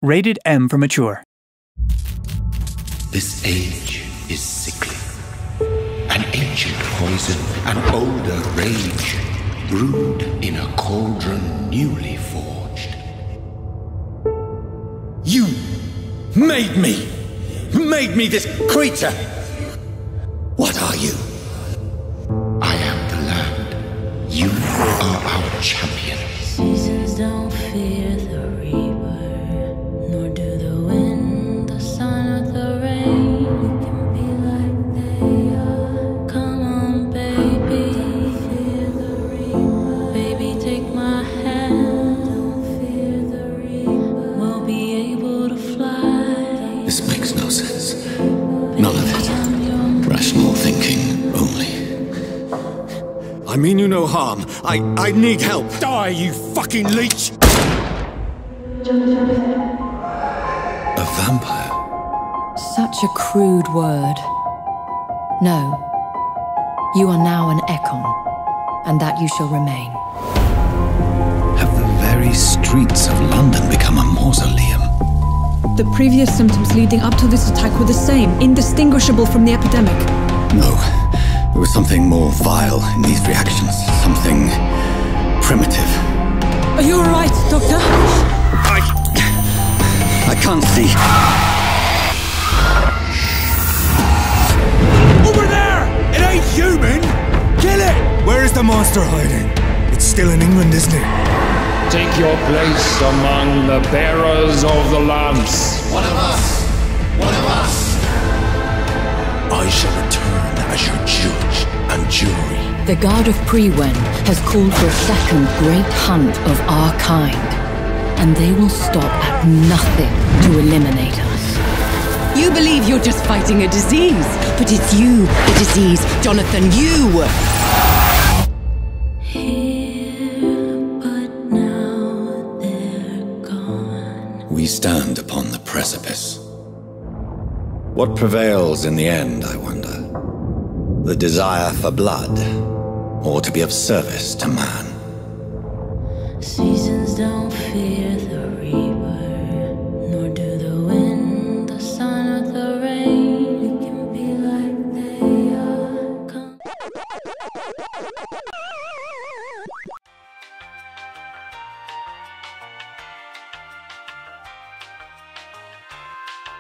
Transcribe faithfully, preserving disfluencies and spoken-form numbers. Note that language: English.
Rated M for mature. This age is sickly. An ancient poison, an older rage, brewed in a cauldron newly forged. You made me! Made me this creature! What are you? I am the land. You are our champion. Seasons don't fear the reaper, nor do the wind, the sun, or the rain. We can be like they are. Come on, baby, fear the reaper. Baby, take my hand, don't fear the reaper. We'll be able to fly. This makes no sense. None of it. Rational thinking only. I mean you no harm. I, I need help. Die, you fucking leech! A vampire? Such a crude word. No. You are now an Ekon, and that you shall remain. Have the very streets of London become a mausoleum? The previous symptoms leading up to this attack were the same, indistinguishable from the epidemic. No. There was something more vile in these reactions. Something primitive. Are you alright, Doctor? I... I can't see. Over there! It ain't human! Kill it! Where is the monster hiding? It's still in England, isn't it? Take your place among the bearers of the lamps. One of us! One of us! I shall return as your judge and jury. The Guard of Priwen has called for a second great hunt of our kind, and they will stop at nothing to eliminate us. You believe you're just fighting a disease, but it's you, the disease, Jonathan, you! Here, but now they're gone. We stand upon the precipice. What prevails in the end, I wonder? The desire for blood, or to be of service to man? Seasons